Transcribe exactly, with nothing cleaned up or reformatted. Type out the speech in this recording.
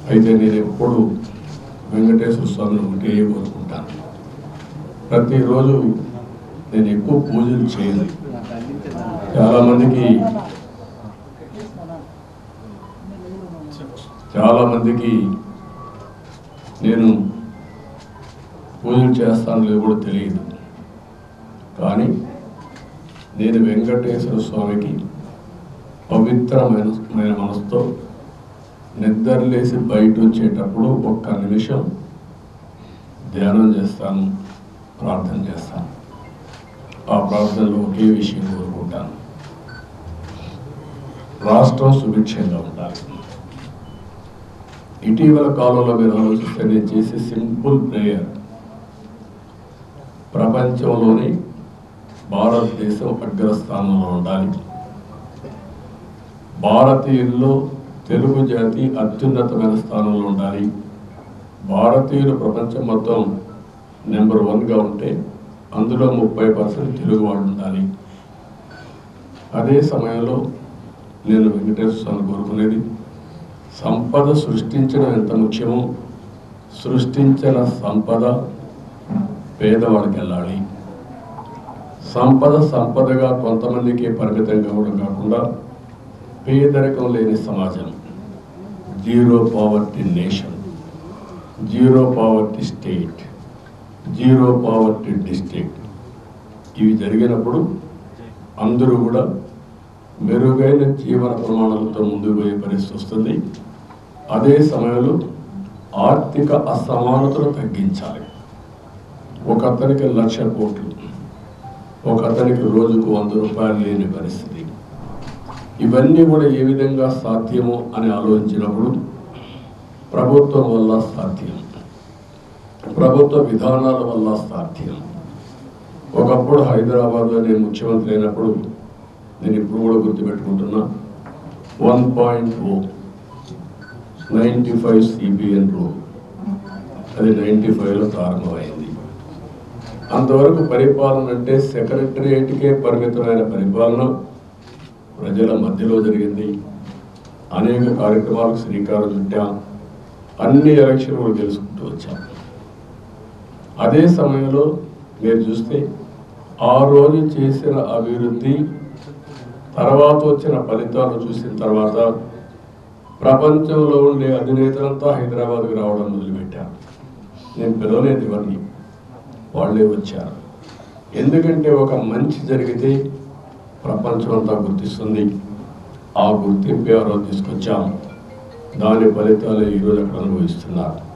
అయితే నేను ఎప్పుడు వెంకటేశ్వర స్వామిని ఒకటే కోరుకుంటాను. ప్రతిరోజు నేను ఎక్కువ పూజలు చేయను. చాలామందికి చాలామందికి నేను పూజలు చేస్తాను లేదు కూడా తెలియదు. కానీ నేను వెంకటేశ్వర స్వామికి పవిత్రమైన మనసుతో నిద్రలేసి బయట వచ్చేటప్పుడు ఒక్క నిమిషం ధ్యానం చేస్తాను, ప్రార్థన చేస్తాను. ఆ ప్రార్థనలో ఒకే విషయం కోరుకుంటాను, రాష్ట్రం సుభిక్షంగా ఉండాలి. ఇటీవల కాలంలో మీరు ఆలోచిస్తే నేను చేసే సింపుల్ ప్రేయర్, ప్రపంచంలోని భారతదేశం అగ్రస్థానంలో ఉండాలి, భారతీయుల్లో తెలుగు జాతి అత్యున్నతమైన స్థానంలో ఉండాలి, భారతీయులు ప్రపంచం మొత్తం నెంబర్ వన్గా ఉంటే అందులో ముప్పై పర్సెంట్ తెలుగు వాళ్ళు ఉండాలి. అదే సమయంలో నేను వెంకటేశ్వర స్వామిని కోరుకునేది, సంపద సృష్టించడం ఎంత ముఖ్యమో సృష్టించిన సంపద పేదవాడికి వెళ్ళాలి. సంపద సంపదగా కొంతమందికి పరిమితం కావడం కాకుండా పేదరికం లేని సమాజం, zero poverty nation, zero poverty state, zero poverty district, ఇవి జరిగినప్పుడు అందరూ కూడా మెరుగైన జీవన ప్రమాణాలతో ముందుకు పోయే పరిస్థితి వస్తుంది. అదే సమయంలో ఆర్థిక అసమానతలు తగ్గించాలి. ఒక అతనికి లక్ష కోట్లు, ఒక అతనికి రోజుకు వంద రూపాయలు లేని పరిస్థితి, ఇవన్నీ కూడా ఏ విధంగా సాధ్యమో అని ఆలోచించినప్పుడు ప్రభుత్వం వల్ల సాధ్యం, ప్రభుత్వ విధానాల వల్ల సాధ్యం. ఒకప్పుడు హైదరాబాద్లో నేను ముఖ్యమంత్రి అయినప్పుడు నేను ఇప్పుడు కూడా గుర్తుపెట్టుకుంటున్నా, one point O ninety five CBN rule, అది నైంటీ ఫైవ్లో ప్రారంభమైంది. అంతవరకు పరిపాలన అంటే సెక్రటరియేట్కే పరిమితమైన పరిపాలన ప్రజల మధ్యలో జరిగింది. అనేక కార్యక్రమాలకు శ్రీకారం చుట్టాం, అన్ని ఎలక్షన్లు తెలుసుకుంటూ వచ్చాం. అదే సమయంలో మీరు చూస్తే ఆ రోజు చేసిన అభివృద్ధి తర్వాత వచ్చిన ఫలితాలు చూసిన తర్వాత ప్రపంచంలో ఉండే అధినేతలంతా హైదరాబాద్కి రావడం మొదలుపెట్టారు. నేను పిలవలేదు ఇవన్నీ, వాళ్ళే వచ్చారు. ఎందుకంటే ఒక మంచి జరిగితే ప్రపంచం అంతా గుర్తిస్తుంది. ఆ గుర్తింపు ఎవరో తీసుకొచ్చాం, దాని ఫలితాలు ఈరోజు అక్కడ అనుభవిస్తున్నారు.